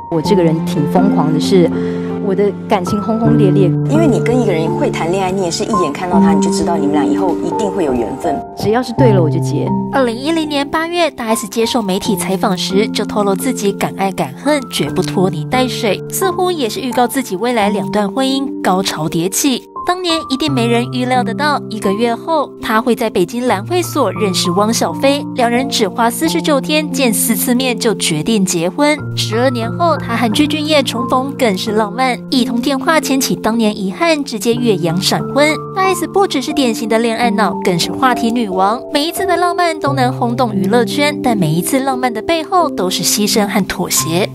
我这个人挺疯狂的是，我的感情轰轰烈烈。 因为你跟一个人会谈恋爱，你也是一眼看到他，你就知道你们俩以后一定会有缘分。 只要是对了，我就结。 2010年8月，大 S 接受媒体采访时就透露自己敢爱敢恨，绝不拖泥带水，似乎也是预告自己未来2段婚姻高潮迭起。当年一定没人预料得到，1个月后他会在北京蓝会所认识汪小菲，2人只花49天见4次面就决定结婚。12年后，他和具俊晔重逢更是浪漫，一通电话牵起当年遗憾，直接越洋闪婚。大 S 不只是典型的恋爱脑，更是话题女王，每一次的浪漫都能轰动娱乐圈，但每一次浪漫的背后都是牺牲和妥协。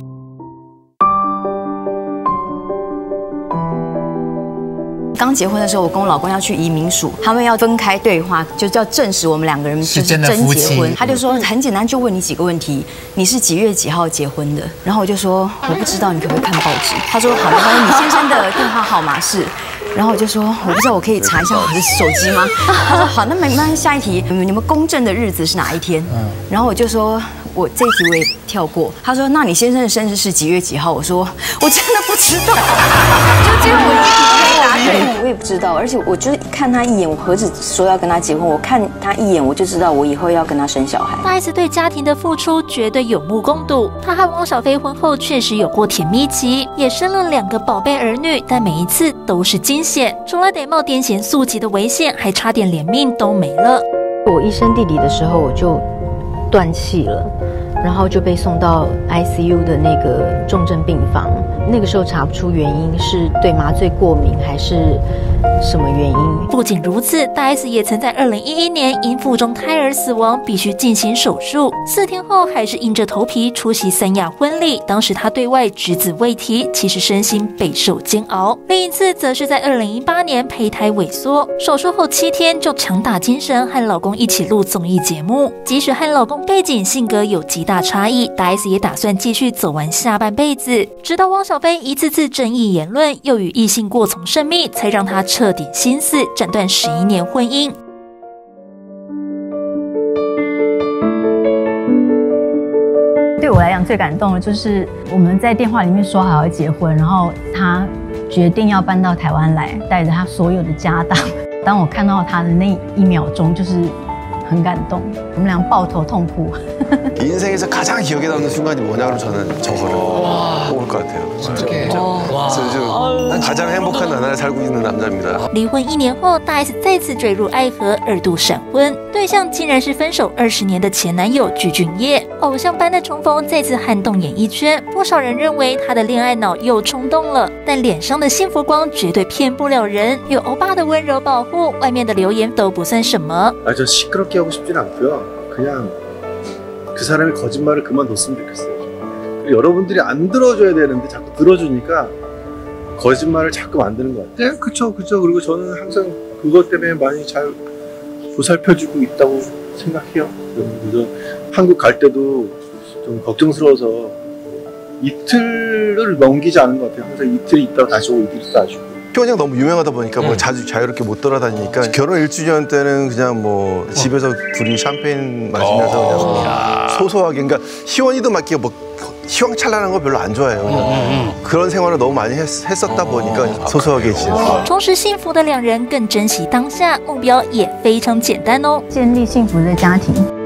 刚结婚的时候，我跟我老公要去移民署，他们要分开对话，就是要证实我们2个人就是真结婚。他就说很简单，就问你几个问题，你是几月几号结婚的？然后我就说我不知道，你可不可以看报纸？他说好，没关系，你先生的电话号码是。然后我就说我不知道，我可以查一下我的手机吗？他说好，那没关系，下一题，你们公证的日子是哪一天？然后我就说我这一题我也跳过。他说那你先生的生日是几月几号？我说我真的不知道，就结果我一题可以答对。我也不知道，而且我就是看他一眼，我何止说要跟他结婚，我看他一眼我就知道我以后要跟他生小孩。 大 S 对家庭的付出绝对有目共睹，她和汪小菲婚后确实有过甜蜜期，也生了2个宝贝儿女，但每一次都是惊险，除了得冒癫痫速疾的危险，还差点连命都没了。 我一生弟弟的时候，我就断气了，然后就被送到 ICU 的那个重症病房。那个时候查不出原因，是对麻醉过敏还是什么原因。 不仅如此，大 S 也曾在2011年因腹中胎儿死亡，必须进行手术，4天后还是硬着头皮出席3亚婚礼。当时她对外只字未提，其实身心备受煎熬。另一次则是在2018年胚胎萎缩，手术后7天就强打精神和老公一起录综艺节目。即使和老公背景性格有极大差异，大 S 也打算继续走完下半辈子。直到汪小菲一次次争议言论，又与异性过从甚密，才让他彻底心死，斩断11年婚姻。 对我来讲最感动的就是我们在电话里面说好要结婚，然后他决定要搬到台湾来，带着他所有的家当。当我看到他的那1秒钟，就是很感动，我们俩抱头痛哭。 인생에서 가장 기억에 남는 순간이 뭐냐면 저는 저거를 뽑을 것 같아요. 어떻게? 요즘 가장 행복한 나날에 살고 있는 남자입니다. 离婚1年后，大 S 再次坠入爱河，2度闪婚，对象竟然是分手20年的前男友具俊晔。偶像般的重逢再次撼动演艺圈，不少人认为他的恋爱脑又冲动了，但脸上的幸福光绝对骗不了人。有欧巴的温柔保护，外面的流言都不算什么。 저 시끄럽게 하고 싶진 않고요. 그냥 그 사람이 거짓말을 그만뒀으면 좋겠어요. 그리고 여러분들이 안 들어줘야 되는데 자꾸 들어주니까 거짓말을 자꾸 만드는 것 같아요. 그쵸. 그리고 저는 항상 그것 때문에 많이 잘 보살펴주고 있다고 생각해요. 그래서 한국 갈 때도 좀 걱정스러워서 이틀을 넘기지 않은 것 같아요. 항상 이틀이 있다가 다시 오고 이틀이 다시 오고. 표현이 너무 유명하다 보니까 뭐 자유롭게 못 돌아다니니까 결혼 1주년 때는 그냥 뭐 집에서 둘이 샴페인 마시면서 그냥 소소하게, 그러니까 희원이도 막 이렇게 뭐 휘황찬란한 거 별로 안 좋아해요. 그냥 그런 생활을 너무 많이 했었다 보니까 소소하게 지냈어요. 重拾幸福的2人更珍惜当下，目标也非常简单哦， 建立幸福的家庭。